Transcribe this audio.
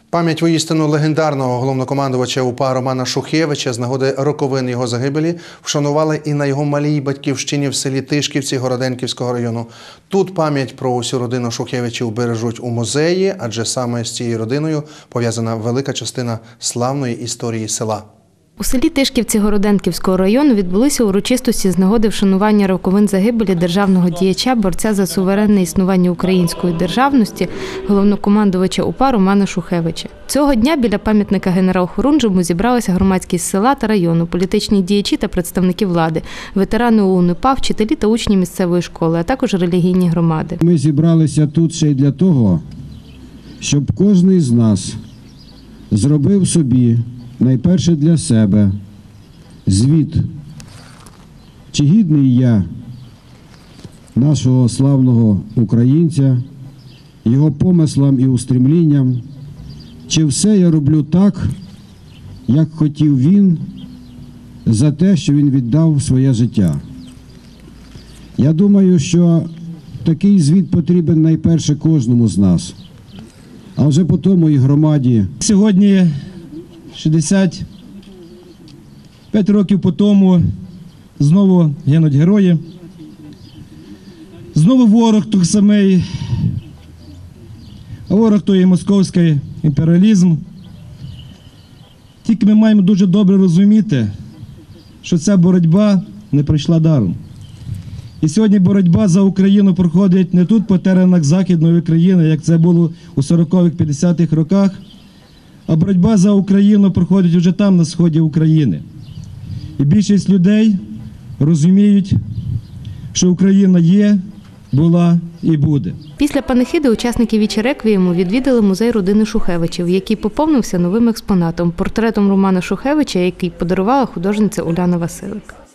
Пам'ять воістину легендарного головнокомандувача УПА Романа Шухевича з нагоди роковин його загибелі вшанували і на його малій батьківщині в селі Тишківці Городенківського району. Тут пам'ять про усю родину Шухевичів бережуть у музеї, адже саме з цією родиною пов'язана велика частина славної історії села. У селі Тишківці Городенківського району відбулися урочистості з нагоди вшанування роковин загибелі державного діяча, борця за суверенне існування української державності, головнокомандувача УПА Романа Шухевича. Цього дня біля пам'ятника генералу Хорунжому зібралася громадськість села та району, політичні діячі та представники влади, ветерани ОУН УПА, вчителі та учні місцевої школи, а також релігійні громади. Ми зібралися тут ще й для того, щоб кожен з нас зробив собі найперше для себе звіт, чи гідний я нашого славного українця, його помислам і устремлінням, чи все я роблю так, як хотів він, за те, що він віддав своє життя. Я думаю, що такий звіт потрібен найперше кожному з нас, а вже потім і громаді. Сьогодні 65 років по тому знову гинуть герої, знову ворог той самий, а ворог той є московський імперіалізм. Тільки ми маємо дуже добре розуміти, що ця боротьба не пройшла даром. І сьогодні боротьба за Україну проходить не тут по теренах Західної України, як це було у 40-х, 50-х роках, а боротьба за Україну проходить вже там, на сході України. І більшість людей розуміють, що Україна є, була і буде. Після панихиди учасники віче реквієму відвідали музей родини Шухевичів, який поповнився новим експонатом – портретом Романа Шухевича, який подарувала художниця Уляна Василик.